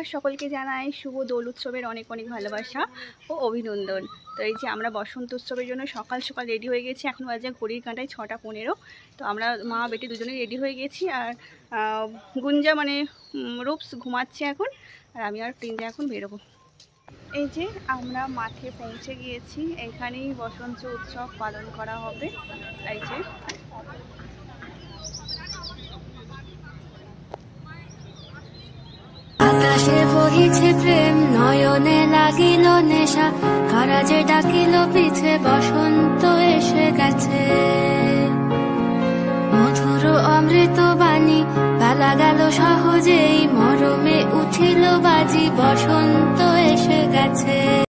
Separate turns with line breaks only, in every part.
সকলকে জানাই শুভ দোল উৎসবের অনেক অনেক ভালোবাসা ও অভিনন্দন। তো এই যে আমরা বসন্ত উৎসবের জন্য সকাল সকাল রেডি হয়ে গেছি। এখন বাজে ঘড়ির কাঁটায় 6:15। তো আমরা মা বেটি দুজনেই রেডি হয়ে গেছি। আর গুঞ্জা মানে রূপস ঘুমাচ্ছে এখন, আর আমি আর প্রিঞ্জা এখন বেরোবো। এই যে আমরা মাঠে পৌঁছে গিয়েছি, এখানেই বসন্ত উৎসব পালন করা হবে। এই যে
আকাশে বহিছে প্রেম, নয়নে লাগিল নেশা, কারা যে ডাকিল পিছে, বসন্ত এসে গেছে। মধুর অমৃত বাণী, বেলা গেল সহজেই, মরমে উঠিল বাজি, বসন্ত এসে গেছে।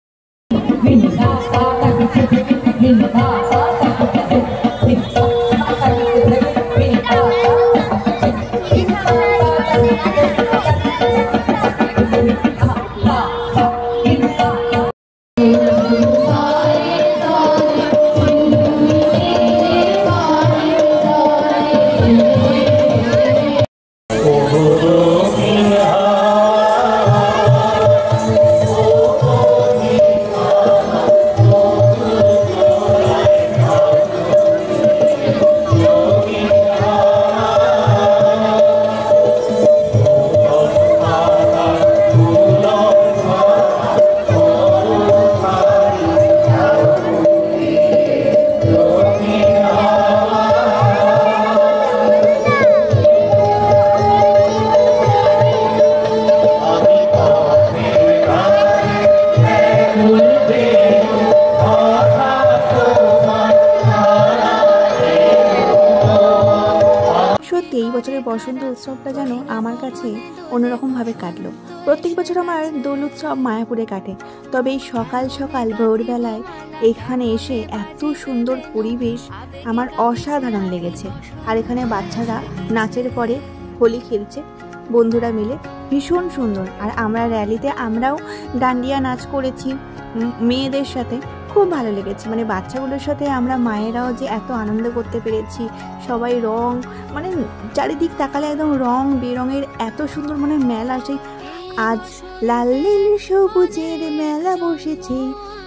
সত্যি এই বছরের বসন্ত উৎসবটা যেন আমার কাছে অন্যরকমভাবে কাটলো। প্রত্যেক বছর আমার দোল উৎসব মায়াপুরে কাটে, তবে এই সকাল সকাল ভোরবেলায় এখানে এসে এত সুন্দর পরিবেশ আমার অসাধারণ লেগেছে। আর এখানে বাচ্চারা নাচের পরে হোলি খেলছে বন্ধুরা মিলে, ভীষণ সুন্দর। আর আমরা র্যালিতে আমরাও ডান্ডিয়া নাচ করেছি মেয়েদের সাথে, খুব ভালো লেগেছে। মানে বাচ্চাগুলোর সাথে আমরা মায়েরাও যে এত আনন্দ করতে পেরেছি। সবাই রং, মানে চারিদিক তাকালে একদম রং বেরঙের এত সুন্দর, মানে মেলা, সেই আজ লাল নীল সবুজের মেলা বসেছে,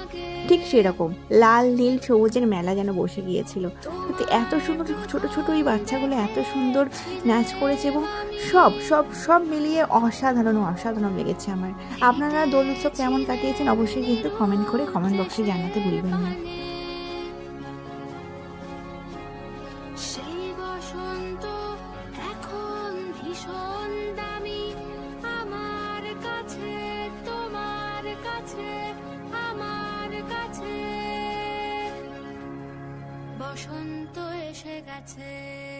ঠিক সেরকম লাল নীল সবুজের মেলা যেন বসে গিয়েছিল। এত সুন্দর ছোট ছোট এই বাচ্চাগুলো এত সুন্দর নাচ করেছে, এবং সব সব সব মিলিয়ে অসাধারণ অসাধারণ লেগেছে আমার। আপনারা দোল উৎসব কেমন কাটিয়েছেন অবশ্যই কিন্তু কমেন্ট করে কমেন্ট বক্সে জানাতে ভুলবেন না।
সেই বসন্ত এখন ভীষণ দামি আমার কাছে, তোমার কাছে, আমার কাছে। বসন্ত এসে গেছে,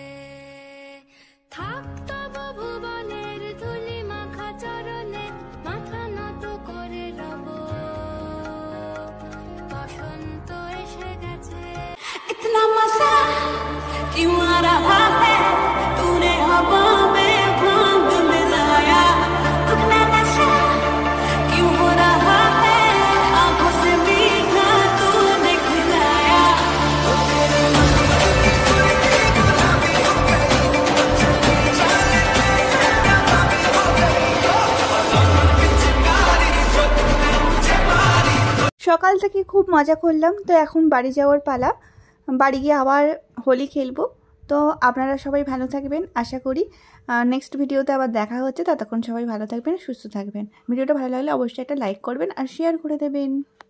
থাক তবু ভুবনের ধুলি মাখা চরণে, মাথা নত করে রব। বসন্ত এসে গেছে। ইতনা মজা क्यों आ रहा है, तूने हवा में भांग मिलाया, इतना नशा क्यों हो रहा है, आंखों से मीठा तूने खिलाया।
সকাল থেকে খুব মজা করলাম, তো এখন বাড়ি যাওয়ার পালা। বাড়ি গিয়ে আবার হোলি খেলবো। তো আপনারা সবাই ভালো থাকবেন, আশা করি নেক্সট ভিডিওতে আবার দেখা হচ্ছে। ততক্ষণ সবাই ভালো থাকবেন, সুস্থ থাকবেন। ভিডিওটা ভালো লাগলে অবশ্যই একটা লাইক করবেন আর শেয়ার করে দেবেন।